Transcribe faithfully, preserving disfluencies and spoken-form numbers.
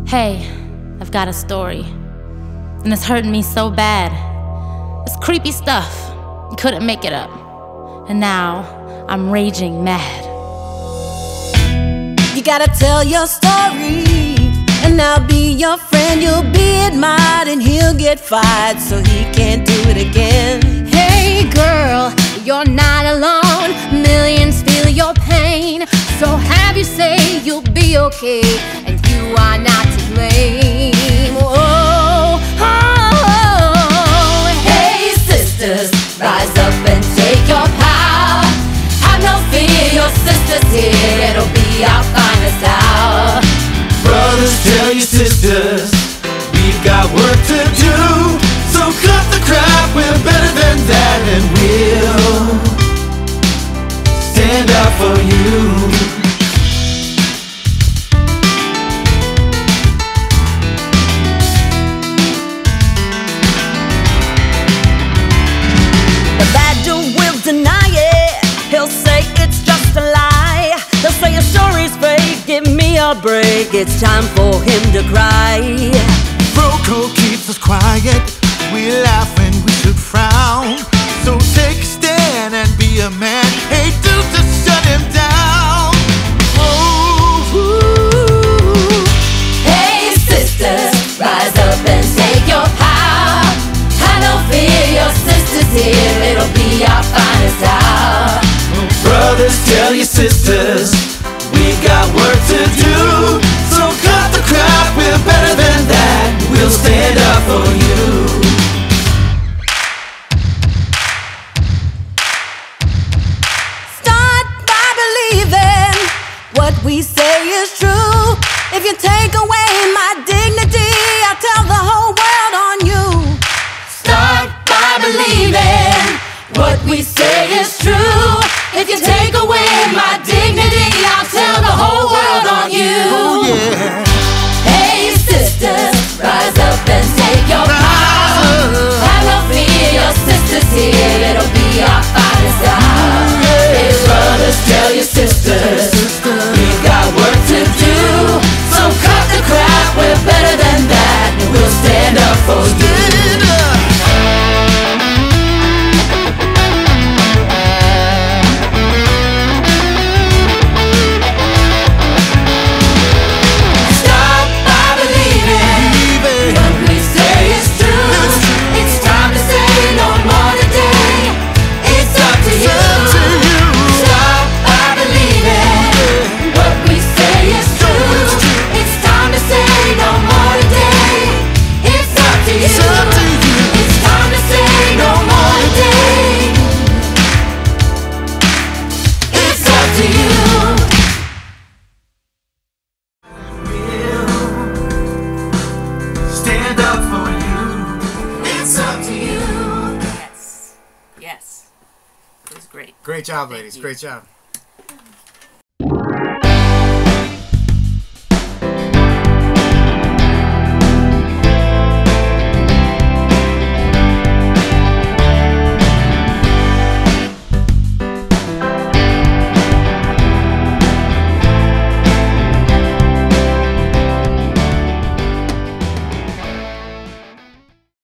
Hey, I've got a story, and it's hurting me so bad. It's creepy stuff, you couldn't make it up. And now, I'm raging mad. You gotta tell your story, and I'll be your friend. You'll be admired, and he'll get fired so he can't do it again. Hey girl, you're not alone. Millions feel your pain, so have you say you'll be okay, and you are not to blame. Oh, oh, oh. Hey sisters, rise up and take your power. Have no fear, your sister's here. It'll be our finest hour. Brothers, tell your sisters, we've got work to do. So cut the crap, we're better than that, and we'll stand up for you. The bad dude will deny it. He'll say it's just a lie. He'll say your story's fake. Give me a break. It's time for him to cry. Broco keeps us quiet. We laugh when we should frown. So take a stand and be a man. Hey dude, just shut him down. Oh, ooh. Hey sisters, rise up and take your power. Have no fear, your sister's here. It'll be our finest hour. Brothers, tell your sisters, we've got work to do. So cut the crap, we're better than that. We'll stand up for you. Start by believing what we say is true. If you take away my dignity, I'll tell the whole world on you. Start by believing what we say is true. If you take away my dignity, I'll tell the whole world on you. Oh yeah. Hey sisters, rise up and take your power. Have no fear, your sister's here. It'll be our finest hour. Hey brothers, tell your sisters, we've got work to do. So cut the crap, we're better than that. We'll stand up for you. Yes. It was great. Great job, Thank ladies. you. Great job.